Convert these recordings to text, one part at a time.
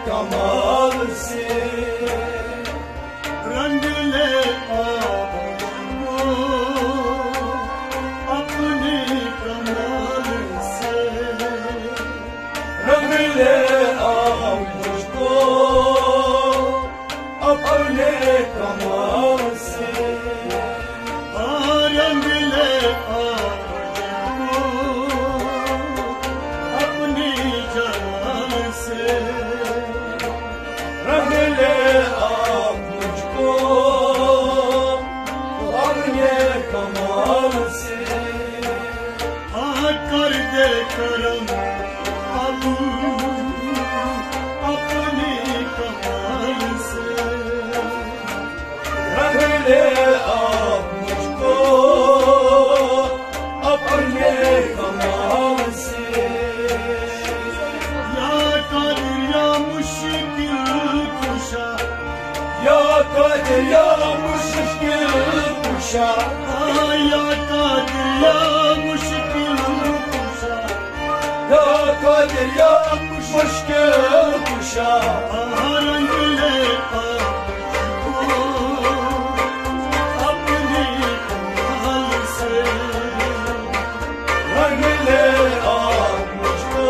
कमाल से रंग ले आपको अपने कमाल से, रंग ले आप मुझको अपने कमाल से, रंग ले आपको अपनी जलाल से, रंग ले आप मुझको अपने कमाल से, कर दे करम अब अपने कमाल से, रंग ले आप मुझको अपने कमाल से, या कादिर या मुश्किल कुशा, या कादिर या मुश्किल कुशा, या कादिर या मुश्किल कुशा, या कादिर या मुश्किल कुशा, रंग ले आपको अपने कमाल से, रंग ले आप मुझको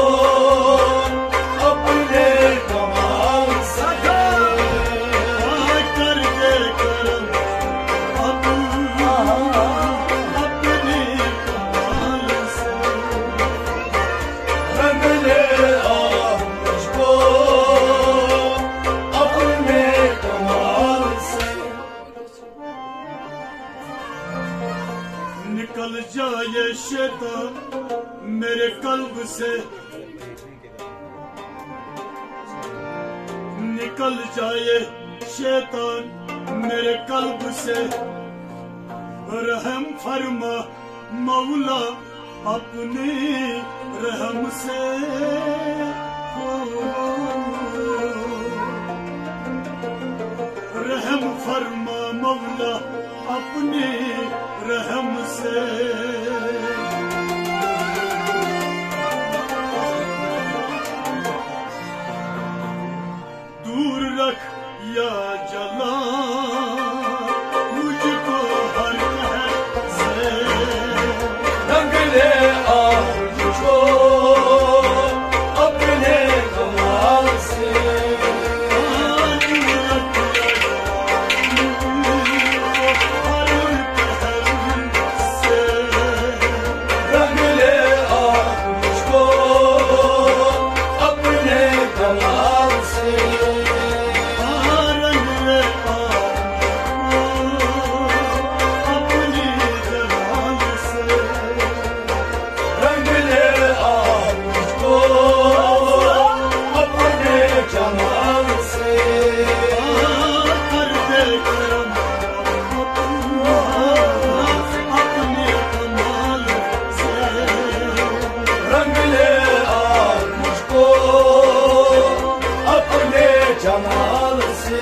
अपने कमाल से, कर दे करम अब अपने कमाल से, रंग ले आप मुझको अपने कमाल से, निकल जाए शैतान मेरे कल्ब से, निकल जाए शैतान मेरे कल्ब से, रहम फरमा मौला अपने रहम से, रहम फरमा मौला अपने रहम से, दूर रख या जला मुझको हर कहर से, रंग ले आप मुझको अपने कमाल से, दूर रख हर कहर से, रंग ले आप मुझको अपने कमाल से, रंग ले आपको अपनी जलाल से, रंग ले आप मुझको अपने जमाल से, कर दे करम अपने कमाल से, रंग ले आप मुझको अपने जमाल से,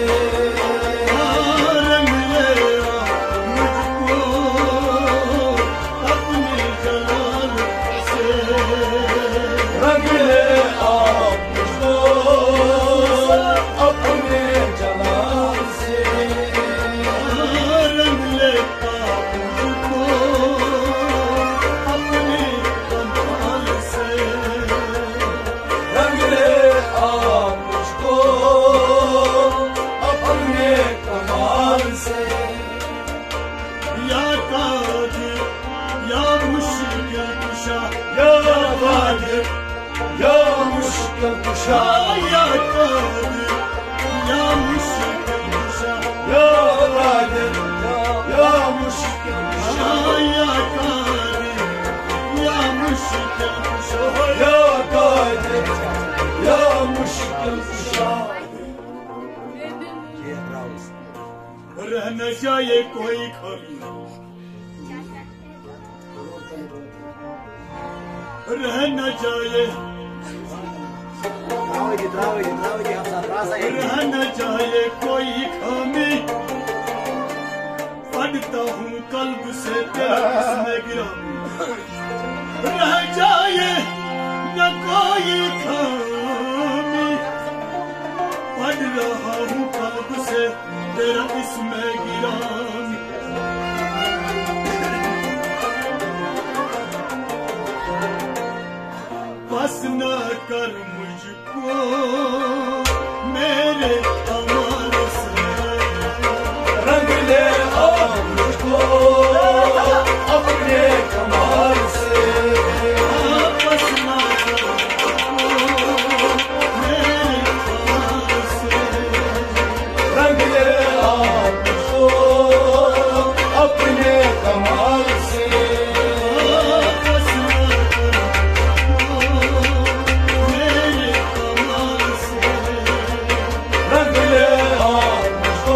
रंग ले मुझको अपनी जलाल से, रंग ले आप मुझको अपने जमाल से, रंग ले मुझको अपने कमाल से, रंग ले आप मुझको अपने कमाल से, या कादिर या मुश्किल कुशा, या कादिर या मुश्किल कुशा, या कादिर या मुश्किल कुशा, या कादिर या मुश्किल कुशा, या कादिर या मुश्किल कुशा, या कादिर या मुश्किल कुशा, रह न जाए कोई कमी, रह न जाए, रह न जाए कोई खामी, पढ़ता हूँ कल्ब से तेरा इसमें गिरामी, रह जाए न कोई खामी, न कर मुझको मेरे कमाल से, रंग ले आप मुझको अपने कमाल से, बस न कर मुझको मेरे कमाल से, रंग ले आप मुझको अपने कमाल से, बस न कर मुझको मेरे कमाल से, रंग ले आप मुझको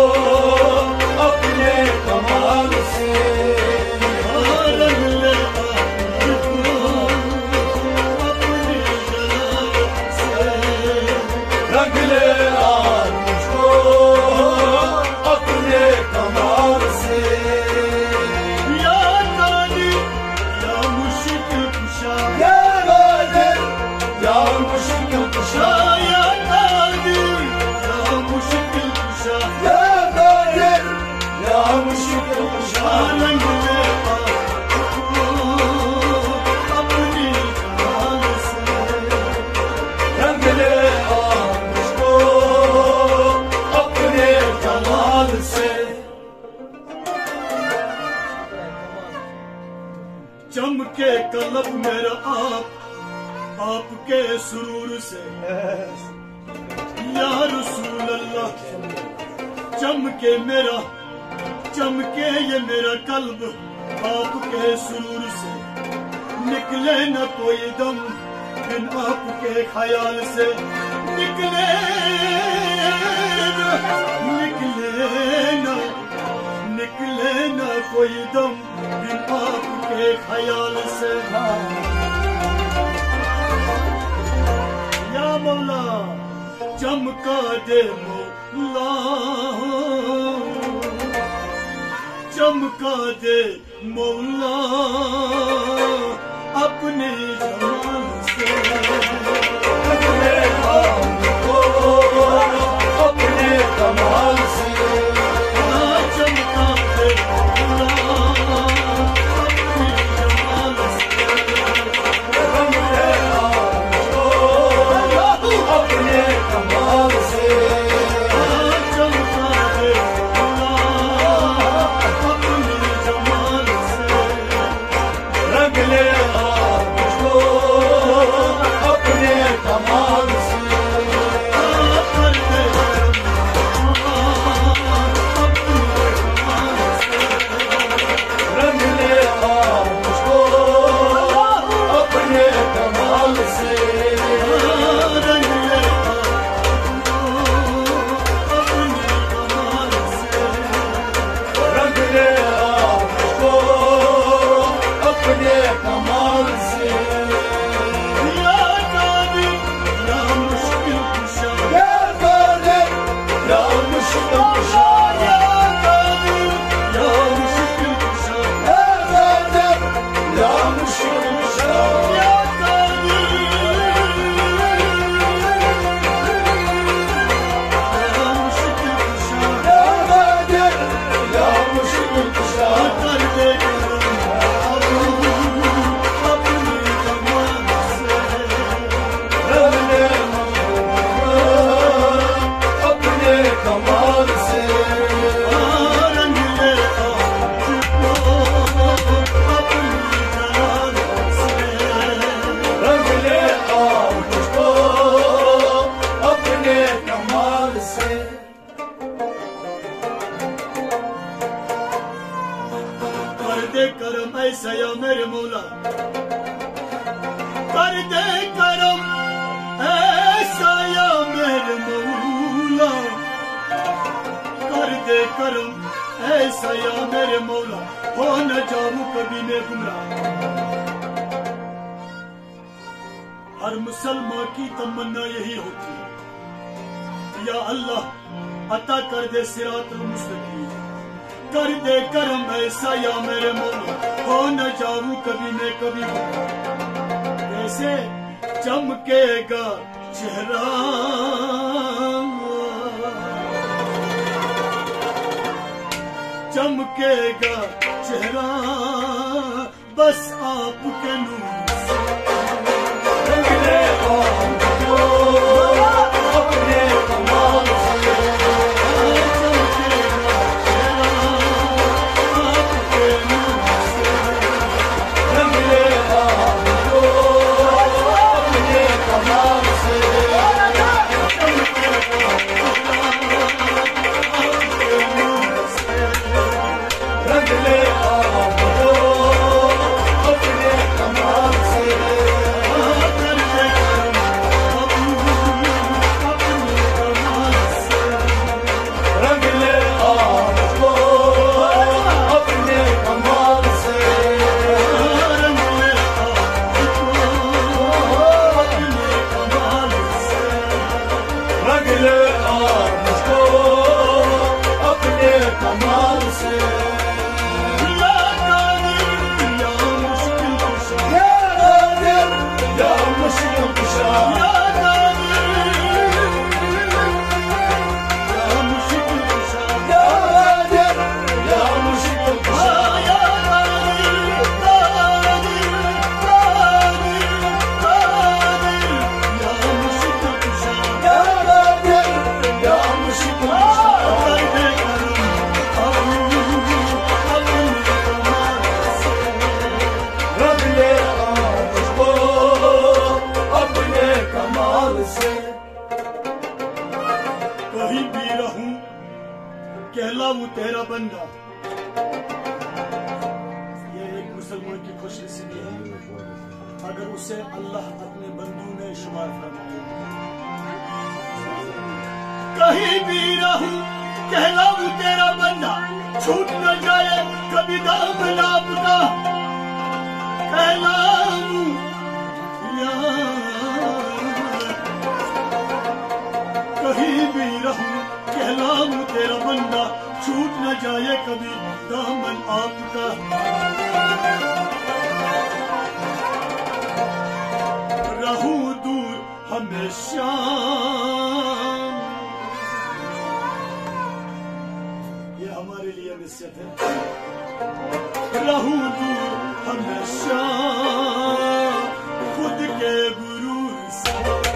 अपने कमाल से, रंग ले मुझको अपनी जलाल से, रंग ले आप मुझको अपने कमाल से, या काली या मुश्किल कुशा, या गादिर या मुश्किल कुशा, या काली या मुश्किल कुशा, या गादिर या मुश्किल कुशा, रंग ले अपनी जलाल से, रंग ले आप मुझको अपने कमाल से, चमके कलब मेरा आपके सुरूर से, या रसूल अल्लाह, चमके ये मेरा कल्ब आपके सुरूर से, निकले न कोई दम बिन आपके ख्याल से, निकले न कोई दम बिन आपके ख्याल से, या मौला चमका दे मौला, चमका दे मौला अपने जमाल से, रंग ले आप मुझको अपने कमाल से, चमका दे मौला अपने जमाल से, रंग ले आप मुझको अपने कमाल से, चमका दे मौला अपने जमाल से, रंग ले आप मुझको अपने कमाल से, कर दे अपने जमाल से, रंग ले आप मुझको अपने कमाल से, रंग ले अपने कमाल से, रंग ले आप मुझको अपने कमाल से, या कादी या मुश्किल कुशा, या गादिर या मुश्किल कुशा, या कादी या मुश्किल कुशा, या गादिर या मुश्किल कुशा, या कादी या मुश्किल कुशा, या गादिर या मुश्किल कुशा, कर दे अपनी जमाल से, रंग ले अपने कमाल से, रंग ले अपनी जलाल से, रंग ले आप मुझको अपने कमाल से, कर दे करम ऐसा या मेरे मौला, कर दे करम ऐसा या मेरे मौला, कर दे करम ऐसा या मेरे मौला, हो न जाऊं कभी मैं गुमराह। हर मुसलमान की तमन्ना यही होती है, या अल्लाह अता कर दे सिरातुल मुस्तकीम, कर दे करम ऐसा या मेरे मौला, हो न जाऊं कभी मैं कभी गुमराह। कैसे चमकेगा चेहरा, चमकेगा चेहरा बस आपके नूर से, कमाल से या कादिर या मुश्किल कुशा या कादिर या मुश्किल कुशा या कादिर या मुश्किल कुशा या कादिर या मुश्किल कुशा या कादिर कादिर कादिर या मुश्किल कुशा या कादिर या मुश्किल कुशा रब ले आओ मुझको अपने कमाल से कहीं भी रहूं कहलाऊं तेरा बंदा। ये एक मुसलमान की खुशनसीबी है अगर उसे अल्लाह अपने बंदों में शुमार फरमाए। कहीं भी रहूं कहलाऊं तेरा बंदा, छूट न जाए कभी दामन आपका। कहलाऊं कहीं भी रहूं कहलाऊं तेरा बंदा, छूट न जाए कभी दामन आपका। रहूं दूर हमेशा ये हमारे लिए नसीहत है। रहूं दूर हमेशा खुद के गुरूर से।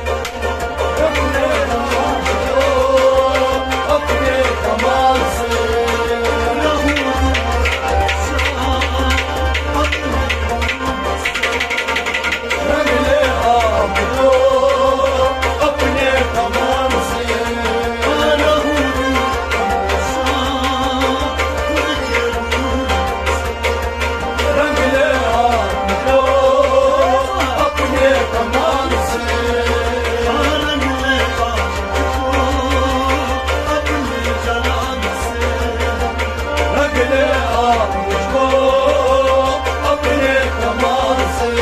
अपने कमाल से रहूं दूर हमेशा अपने गुरूर से। रंग ले आपको अपने कमाल से रहूं दूर हमेशा खुद के गुरूर से। रंग ले आपको अपने कमाल से रंग ले आपको अपने जलाल से। रंग ले आपको अपने कमाल से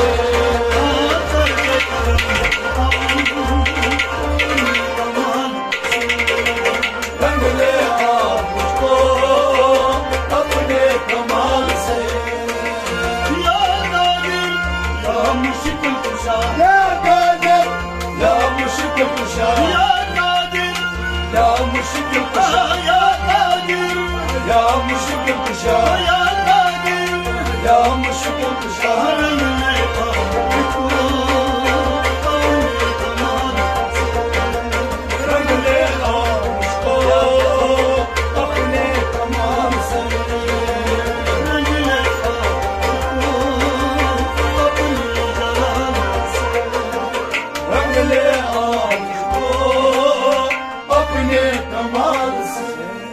रंग ले आपको अपने कमाल से या कादिर या मुश्किल कुशा या कादिर या मुश्किल कुशा या कादिर या मुश्किल कुशा या कादिर या मुश्किल कुशा या कादिर या मुश्किल कुशा रंग ले आपको अपने कमाल से। रंग ले आपको अपने कमाल से रंग ले आपको अपने जलाल से। रंग ले आपको अपने कमाल से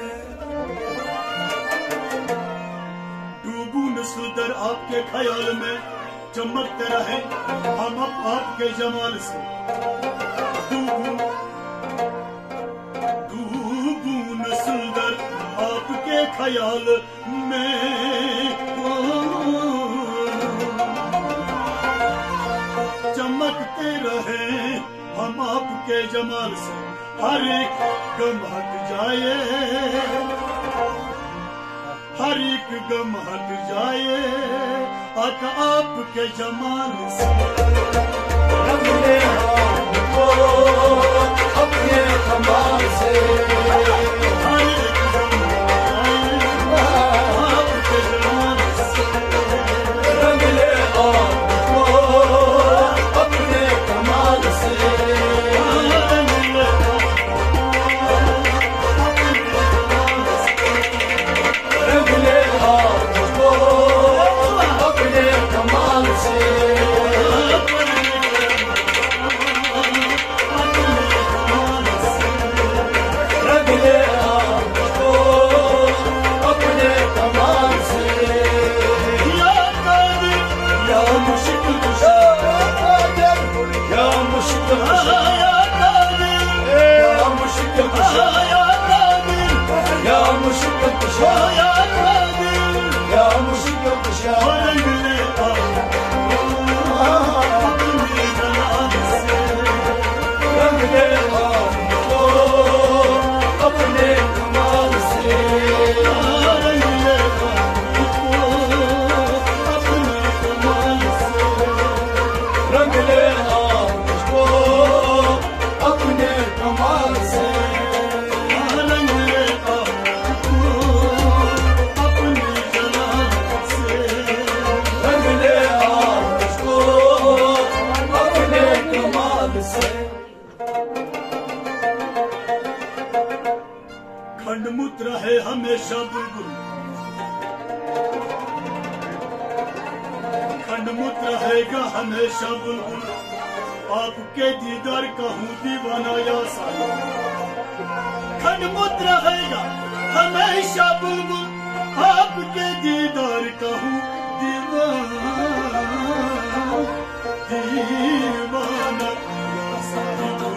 डूबू नस्ल दर आपके ख्याल में चमकते रहे हम अब आपके जमाल से। डूबू नस्ल दर आपके ख्याल में चमकते रहे हम आपके जमाल से। हर एक गम हट जाए हर एक गम हट जाए आका आपके जमाल से। रंग ले आपको अपने कमाल से हर एक गम हट जाए आपके जमाल से। रंग ले आपको अपने कमाल से रंग ले आपको अपने कमाल से रंग ले आपको अपने कमाल से या कादिर या मुश्किल कुशा या मुश्किल कुशा या कादिर या मुश्किल कुशा या कादिर या मुश्किल कुशा या कादिर या मुश्किल कुशा रंग ले आपको अपने जलाल से। रंग ले आपको अपने कमाल से खनमुत रहे हमेशा बुलबुल, खनमुत रहेगा हमेशा बुलबुल, आपके दीदार का हूँ दीवाना या साया। खनमुत रहेगा हमेशा बुलबुल, आपके दीदार का हूँ दीवाना या साया।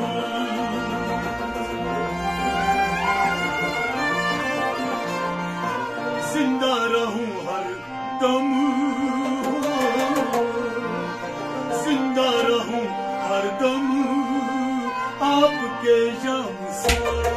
जिंदा रहूं हर दम, जिंदा रहूं हर दम आपके जाम से।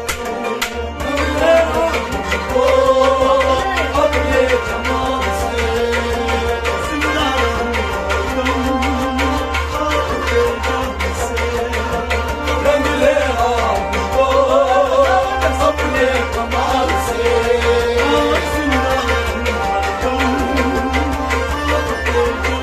अपने जमाम से जिंदा रहूं हर दम आपके जाम से। रंग ले आपको अपने कमाल से। जिंदा रहूं हर दम आपके जाम